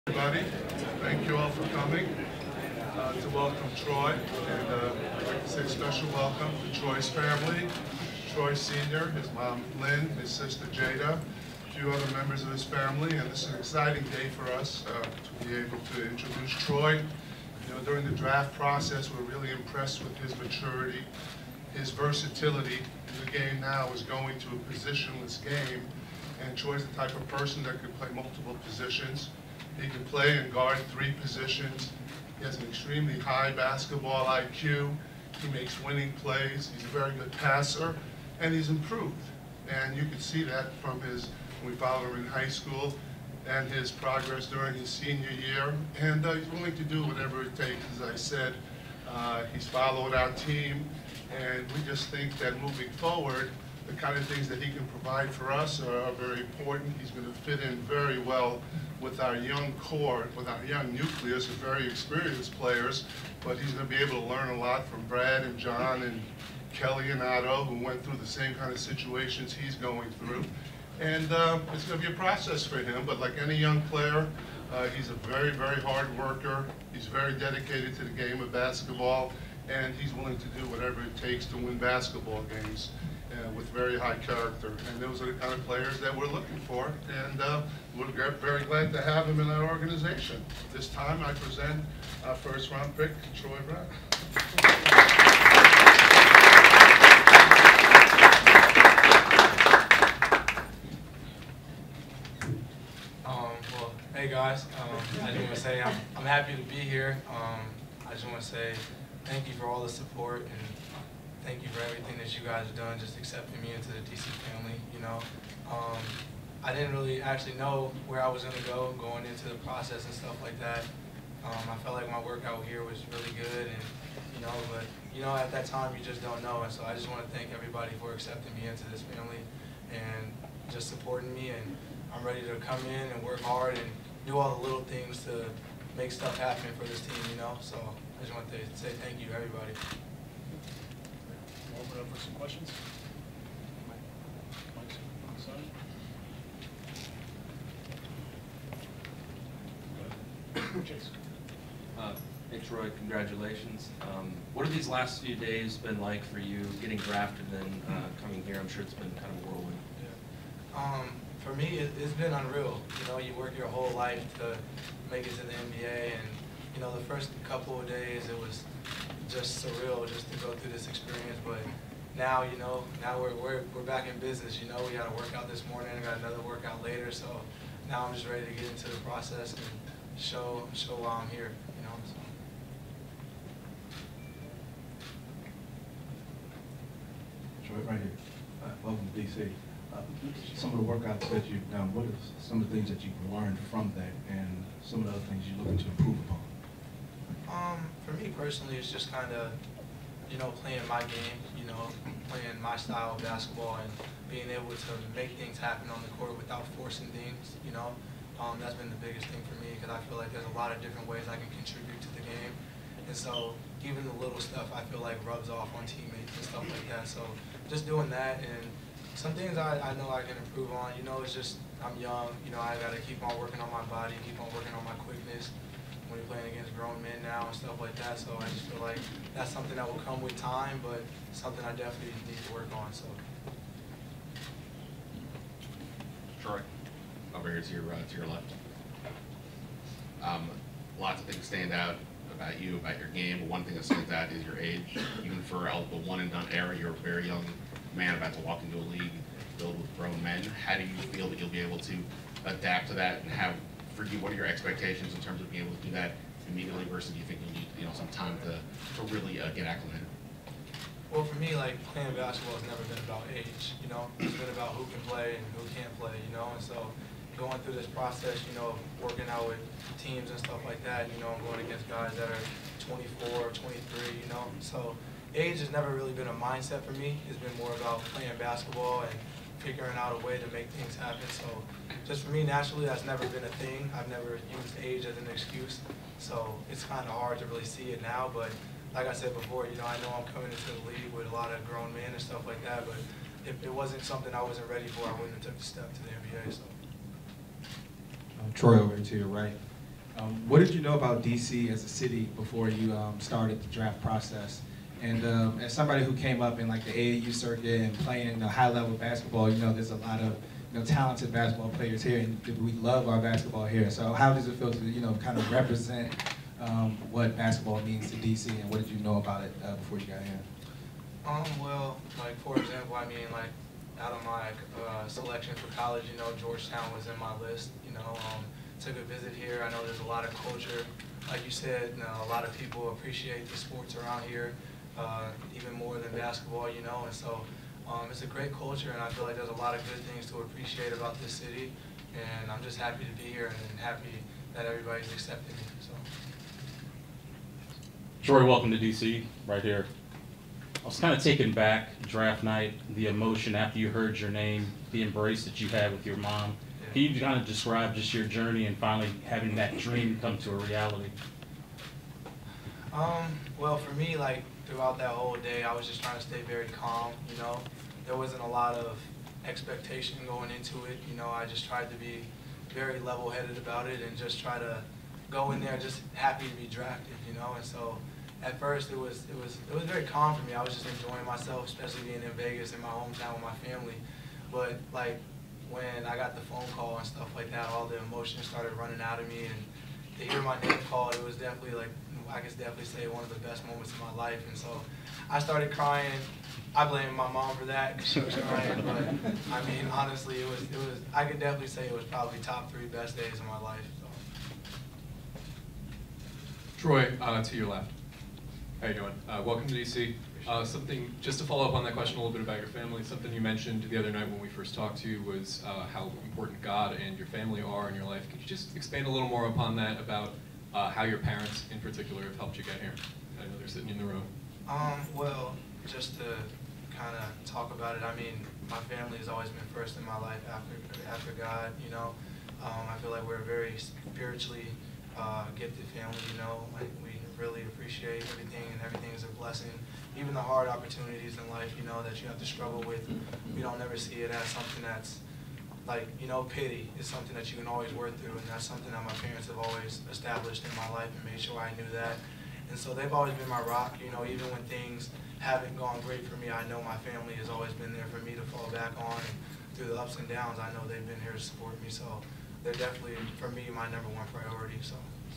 Everybody, thank you all for coming to welcome Troy, and I'd like to say a special welcome to Troy's family, Troy Sr., his mom Lynn, his sister Jada, a few other members of his family, and this is an exciting day for us to be able to introduce Troy. You know, during the draft process, we're really impressed with his maturity, his versatility in the game now is going to a positionless game, and Troy's the type of person that can play multiple positions. He can play and guard 3 positions. He has an extremely high basketball IQ. He makes winning plays. He's a very good passer, and he's improved. And you can see that from when we followed him in high school and his progress during his senior year. And he's willing to do whatever it takes, as I said. He's followed our team, and we just think that moving forward, the kind of things that he can provide for us are very important. He's going to fit in very well with our young core, with our young nucleus of very experienced players, but he's going to be able to learn a lot from Brad and John and Kelly and Otto, who went through the same kind of situations he's going through. And it's going to be a process for him, but like any young player, he's a very, very hard worker. He's very dedicated to the game of basketball, and he's willing to do whatever it takes to win basketball games. With very high character, and those are the kind of players that we're looking for, and we're very glad to have him in our organization. This time I present our first-round pick, Troy Brown. Well, hey guys, I just want to say I'm happy to be here. I just want to say thank you for all the support, and thank you for everything that you guys have done, just accepting me into the DC family, you know. I didn't really actually know where I was going to go going into the process and stuff like that. I felt like my workout here was really good, and but at that time you just don't know, and so I just want to thank everybody for accepting me into this family and just supporting me, and I'm ready to come in and work hard and do all the little things to make stuff happen for this team, so I just want to say thank you, everybody. Open it up for some questions. Mike's on the side. Chase. Hey Troy, congratulations. What have these last few days been like for you, getting drafted and then coming here? I'm sure it's been kind of a whirlwind. Yeah. For me, it's been unreal. You work your whole life to make it to the NBA, and the first couple of days it was just surreal just to go through this experience, but now now we're back in business. We got a workout this morning, I got another workout later, so now I'm just ready to get into the process and show why I'm here. So. Troy, right here. Welcome to DC. Some of the workouts that you've done, what are some of the things that you've learned from that, and some of the other things you're looking to improve upon? For me personally, it's just kind of, playing my game, playing my style of basketball and being able to make things happen on the court without forcing things, that's been the biggest thing for me, because I feel like there's a lot of different ways I can contribute to the game. And so even the little stuff I feel like rubs off on teammates and stuff like that. So just doing that, and some things I know I can improve on, it's just I'm young, I got to keep on working on my body, keep on working on my quickness when you're playing against grown men now and stuff like that. So I just feel like that's something that will come with time, but something I definitely need to work on. So. Troy, over here to your left. Lots of things stand out about you, about your game, but one thing that stands out is your age. Even for the one-and-done era, you're a very young man about to walk into a league filled with grown men. How do you feel that you'll be able to adapt to that, and for you, what are your expectations in terms of being able to do that immediately, versus do you think you'll need some time to really get acclimated? Well, for me, like, playing basketball has never been about age, It's been about who can play and who can't play, and so going through this process, working out with teams and stuff like that, I'm going against guys that are 24, 23, so age has never really been a mindset for me. It's been more about playing basketball and figuring out a way to make things happen. So just for me, naturally, that's never been a thing. I've never used age as an excuse, so it's kind of hard to really see it now, but like I said before, I know I'm coming into the league with a lot of grown men and stuff like that, but if it wasn't something I wasn't ready for, I wouldn't have took the step to the NBA. So. Troy over to your right. What did you know about DC as a city before you started the draft process? And as somebody who came up in like the AAU circuit and playing high-level basketball, there's a lot of talented basketball players here, and we love our basketball here. So how does it feel to kind of represent what basketball means to DC, and what did you know about it before you got here? Well, like for example, I mean, like out of my selection for college, Georgetown was in my list. Took a visit here. I know there's a lot of culture, like you said. A lot of people appreciate the sports around here, even more than basketball. And so it's a great culture, and I feel like there's a lot of good things to appreciate about this city. And I'm just happy to be here and happy that everybody's accepting me. So. Troy, welcome to DC, right here. I was kind of taken back draft night, the emotion after you heard your name, the embrace that you had with your mom. Can you kind of describe just your journey and finally having that dream come to a reality? Well, for me, like throughout that whole day, I was just trying to stay very calm. There wasn't a lot of expectation going into it. I just tried to be very level-headed about it and just try to go in there just happy to be drafted. And so at first it was very calm for me. I was just enjoying myself, especially being in Vegas in my hometown with my family. But like when I got the phone call and stuff like that, all the emotions started running out of me, and to hear my name called, it was definitely like, I can definitely say one of the best moments of my life. And so I started crying. I blame my mom for that because she was crying, but I mean, honestly, it was. I could definitely say it was probably top 3 best days of my life. So. Troy, to your left. How you doing? Welcome to DC. Something, just to follow up on that question a little bit about your family, something you mentioned the other night when we first talked to you was how important God and your family are in your life. Could you just expand a little more upon that, about how your parents in particular have helped you get here? I know they're sitting in the room. Well, just to kind of talk about it, I mean, my family has always been first in my life after God. I feel like we're a very spiritually gifted family. Like we really appreciate everything, and everything is a blessing. Even the hard opportunities in life, that you have to struggle with, we don't ever see it as something that's like, pity. It's something that you can always work through, and that's something that my parents have always established in my life and made sure I knew that. And so they've always been my rock. Even when things haven't gone great for me, I know my family has always been there for me to fall back on. And through the ups and downs, I know they've been here to support me. So they're definitely, for me, my #1 priority. So.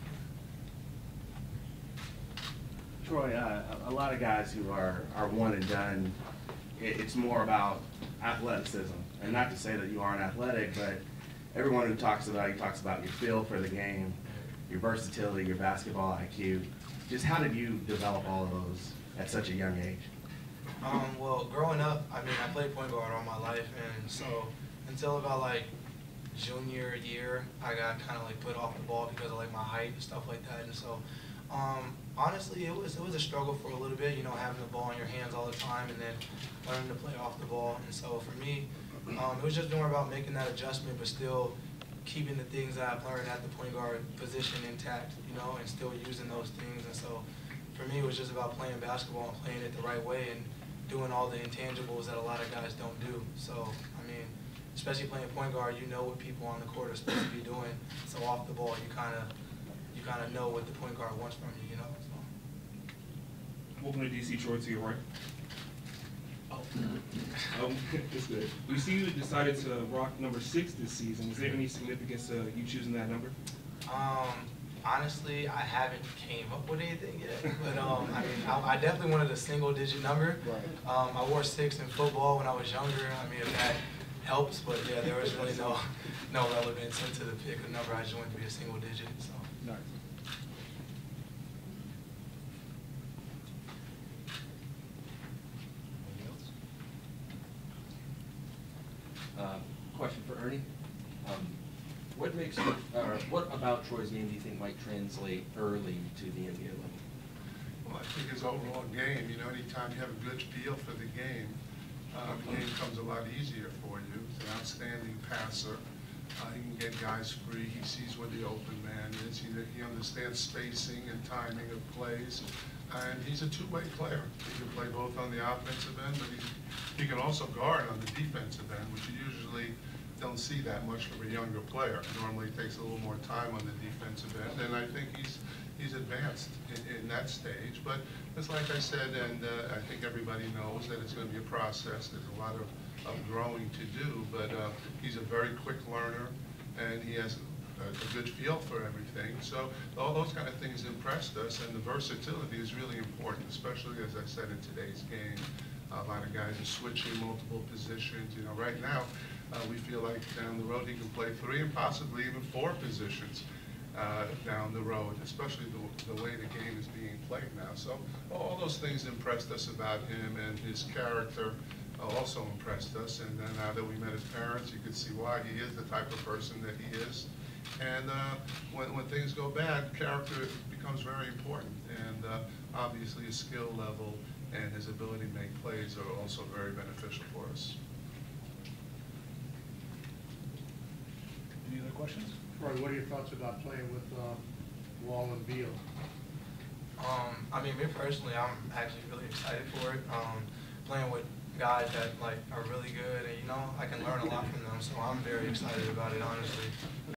Troy, a lot of guys who are one and done, it's more about athleticism. And not to say that you aren't athletic, but everyone who talks about your feel for the game, your versatility, your basketball IQ. Just how did you develop all of those at such a young age? Well, growing up, I mean, I played point guard all my life, and so until about like junior year, I got kind of like put off the ball because of like my height and stuff like that. And so honestly, it was a struggle for a little bit, having the ball in your hands all the time and then learning to play off the ball. And so for me, it was just more about making that adjustment, but still keeping the things that I've learned at the point guard position intact, and still using those things. And so for me, it was just about playing basketball and playing it the right way and doing all the intangibles that a lot of guys don't do. So, I mean, especially playing point guard, you know what people on the court are supposed to be doing. So off the ball, you kind of know what the point guard wants from you, So. Welcome to DC, Troy, to your right. It's good. We see you decided to rock #6 this season. Is there any significance to you choosing that number? Honestly, I haven't came up with anything yet, but I mean, I definitely wanted a single-digit number. Right. I wore 6 in football when I was younger. I mean, if that helps, but yeah, there was really no relevance into the pick of number. I just wanted to be a single digit. So. Nice. Question for Ernie. What about Troy's game do you think might translate early to the NBA level? Well, I think his overall game, anytime you have a good feel for the game comes a lot easier for you. He's an outstanding passer. He can get guys free. He sees where the open man is. He understands spacing and timing of plays. And he's a two-way player. He can play both on the offensive end, but he can also guard on the defensive end, which you usually don't see that much from a younger player. Normally it takes a little more time on the defensive end. And advanced in that stage. But it's like I said, and I think everybody knows that it's going to be a process. There's a lot of growing to do, but he's a very quick learner, and he has a good feel for everything. So all those kind of things impressed us, and the versatility is really important, especially, as I said, in today's game. A lot of guys are switching multiple positions. You know, right now, we feel like down the road he can play 3 and possibly even 4 positions down the road, especially the way the game is being played now. So all those things impressed us about him, and his character also impressed us. And then now that we met his parents, you could see why he is the type of person that he is. And when things go bad, character becomes very important. And obviously his skill level and his ability to make plays are also very beneficial for us. Any other questions? Troy, what are your thoughts about playing with Wall and Beal? I mean, me personally, I'm actually really excited for it. Playing with guys that like are really good, and I can learn a lot from them. So I'm very excited about it, honestly.